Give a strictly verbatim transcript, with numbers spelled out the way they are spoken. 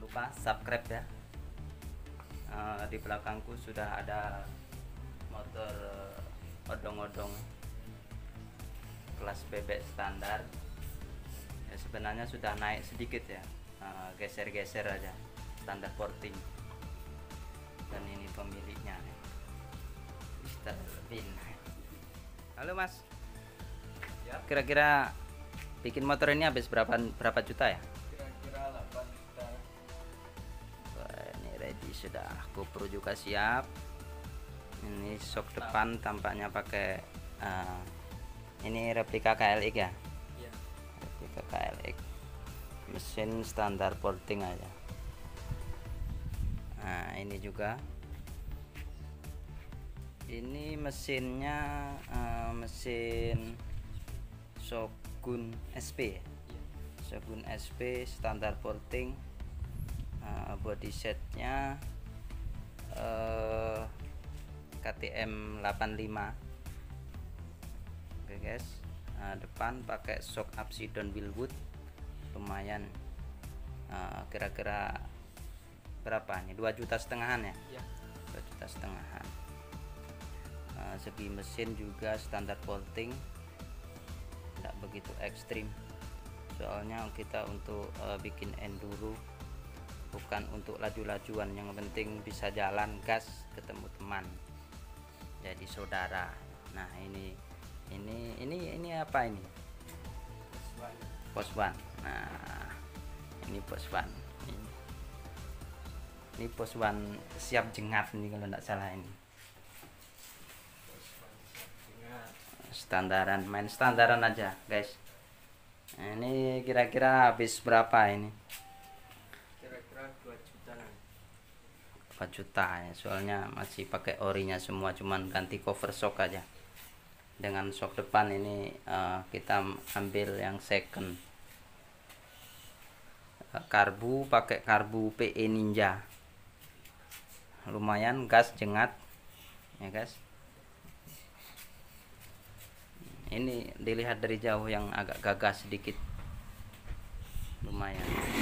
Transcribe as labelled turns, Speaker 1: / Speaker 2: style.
Speaker 1: lupa subscribe ya. Uh, di belakangku sudah ada motor odong-odong kelas bebek standar ya, sebenarnya sudah naik sedikit ya, geser-geser uh, aja standar porting. Dan ini pemiliknya, mister Bin. Halo Mas,
Speaker 2: Ya.
Speaker 1: kira-kira bikin motor ini habis berapa berapa juta ya?
Speaker 2: Kira-kira delapan juta.
Speaker 1: Wah, ini ready sudah, GoPro juga siap. Ini shock depan tampaknya pakai uh, ini replika K L X ya?
Speaker 2: Iya.
Speaker 1: Replika K L X. Mesin standar porting aja. Nah, ini juga. Ini mesinnya uh, mesin Shogun S P.
Speaker 2: Iya.
Speaker 1: Shogun S P standar porting. Uh, body setnya uh, K T M delapan puluh lima. Oke guys, nah, depan pakai shock Upsidon Willwood, lumayan. Uh, kira-kira berapa nih? dua juta setengahan ya?
Speaker 2: Iya.
Speaker 1: dua juta setengahan. Uh, segi mesin juga standar porting, tidak begitu ekstrim. Soalnya kita untuk uh, bikin enduro, bukan untuk laju-lajuan. Yang penting bisa jalan, gas, ketemu teman, jadi saudara. Nah, ini ini ini ini apa ini? Pos one. Nah, ini pos one. Ini, ini pos one siap jengat nih kalau tidak salah ini. Standaran, main standaran aja, guys. Nah, ini kira-kira habis berapa ini?
Speaker 2: Kira-kira dua juta.
Speaker 1: dua juta ya, soalnya masih pakai orinya semua, cuman ganti cover shock aja. Dengan shock depan ini uh, kita ambil yang second. Uh, karbu pakai karbu P E Ninja. Lumayan, gas jengat ya guys. Ini dilihat dari jauh yang agak gagah sedikit, lumayan.